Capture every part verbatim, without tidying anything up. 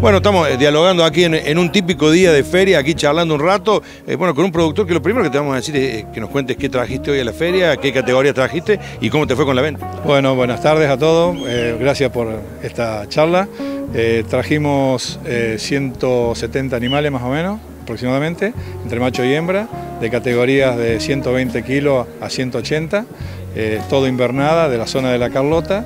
Bueno, estamos eh, dialogando aquí en, en un típico día de feria, aquí charlando un rato, eh, bueno, con un productor que lo primero que te vamos a decir es que nos cuentes qué trajiste hoy a la feria, qué categoría trajiste y cómo te fue con la venta. Bueno, buenas tardes a todos, eh, gracias por esta charla. Eh, trajimos eh, ciento setenta animales más o menos, aproximadamente, entre macho y hembra, de categorías de ciento veinte kilos a ciento ochenta, eh, todo invernada de la zona de la Carlota.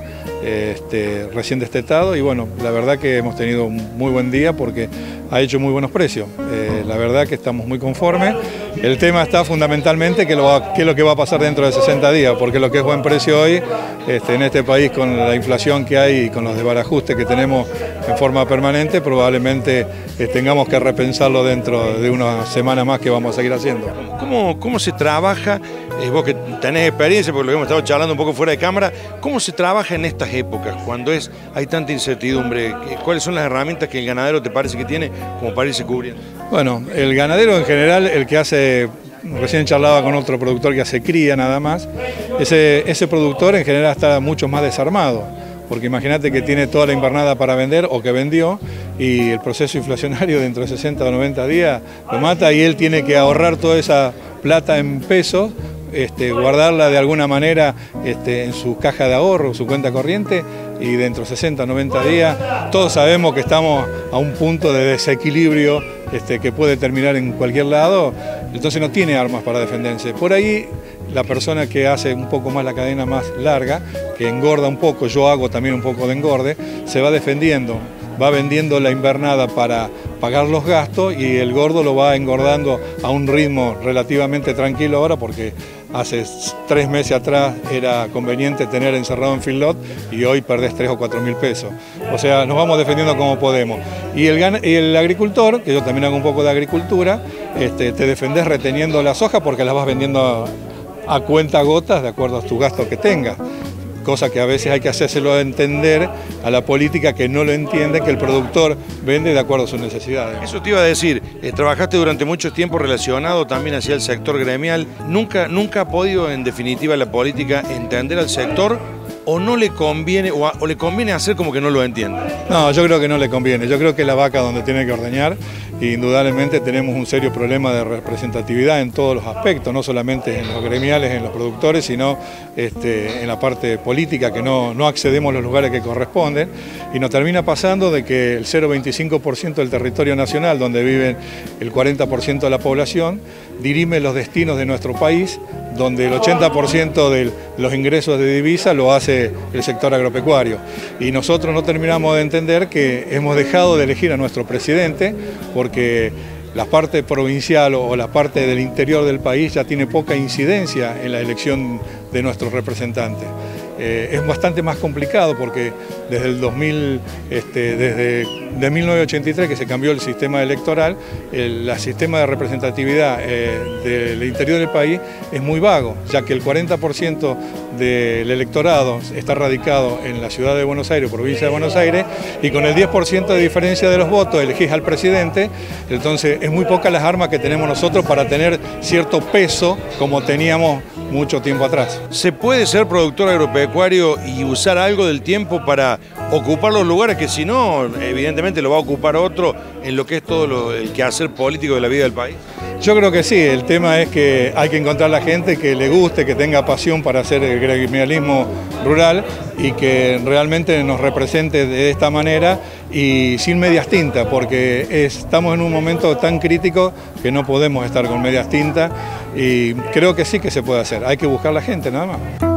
Este, recién destetado y bueno, la verdad que hemos tenido un muy buen día porque ha hecho muy buenos precios. Eh, la verdad que estamos muy conformes. El tema está fundamentalmente que, lo, qué es lo que va a pasar dentro de sesenta días, porque lo que es buen precio hoy, este, en este país con la inflación que hay y con los desbarajustes que tenemos en forma permanente, probablemente eh, tengamos que repensarlo dentro de una semana más que vamos a seguir haciendo. ¿Cómo, cómo se trabaja, eh, vos que tenés experiencia, porque lo hemos estado charlando un poco fuera de cámara, cómo se trabaja en estas épocas, cuando es, hay tanta incertidumbre? ¿Cuáles son las herramientas que el ganadero te parece que tiene como para irse cubriendo? Bueno, el ganadero en general, el que hace, recién charlaba con otro productor que hace cría nada más, ese, ese productor en general está mucho más desarmado, porque imagínate que tiene toda la invernada para vender o que vendió y el proceso inflacionario dentro de sesenta o noventa días lo mata y él tiene que ahorrar toda esa plata en pesos, Este, guardarla de alguna manera este, en su caja de ahorro, su cuenta corriente, y dentro de sesenta o noventa días todos sabemos que estamos a un punto de desequilibrio este, que puede terminar en cualquier lado, entonces no tiene armas para defenderse. Por ahí la persona que hace un poco más la cadena más larga, que engorda un poco, yo hago también un poco de engorde, se va defendiendo, va vendiendo la invernada para pagar los gastos y el gordo lo va engordando a un ritmo relativamente tranquilo ahora porque hace tres meses atrás era conveniente tener encerrado en feedlot y hoy perdés tres o cuatro mil pesos. O sea, nos vamos defendiendo como podemos. Y el, y el agricultor, que yo también hago un poco de agricultura, este, te defendés reteniendo la soja porque las vas vendiendo a, a cuenta gotas de acuerdo a tu gasto que tengas. Cosa que a veces hay que hacérselo entender a la política que no lo entiende, que el productor vende de acuerdo a sus necesidades. Eso te iba a decir, eh, trabajaste durante mucho tiempo relacionado también hacia el sector gremial. ¿Nunca, nunca ha podido en definitiva la política entender al sector o no le conviene, o, a, o le conviene hacer como que no lo entiende? No, yo creo que no le conviene, yo creo que es la vaca donde tiene que ordeñar y indudablemente tenemos un serio problema de representatividad en todos los aspectos, no solamente en los gremiales, en los productores, sino este, en la parte política, que no, no accedemos a los lugares que corresponden y nos termina pasando de que el cero coma veinticinco por ciento del territorio nacional, donde viven el cuarenta por ciento de la población, dirime los destinos de nuestro país, donde el ochenta por ciento de los ingresos de divisa lo hace el sector agropecuario. Y nosotros no terminamos de entender que hemos dejado de elegir a nuestro presidente porque la parte provincial o la parte del interior del país ya tiene poca incidencia en la elección de nuestros representantes. Eh, es bastante más complicado porque desde el dos mil, este, desde de mil novecientos ochenta y tres que se cambió el sistema electoral, el, el sistema de representatividad eh, del interior del país es muy vago, ya que el cuarenta por ciento del electorado está radicado en la ciudad de Buenos Aires, provincia de Buenos Aires, y con el diez por ciento de diferencia de los votos elegís al presidente, entonces es muy poca las armas que tenemos nosotros para tener cierto peso como teníamos mucho tiempo atrás. ¿Se puede ser productor agropecuario y usar algo del tiempo para ocupar los lugares que si no, evidentemente lo va a ocupar otro en lo que es todo lo, el quehacer político de la vida del país? Yo creo que sí, el tema es que hay que encontrar la gente que le guste, que tenga pasión para hacer el gremialismo rural y que realmente nos represente de esta manera y sin medias tintas, porque estamos en un momento tan crítico que no podemos estar con medias tintas y creo que sí que se puede hacer, hay que buscar la gente nada más.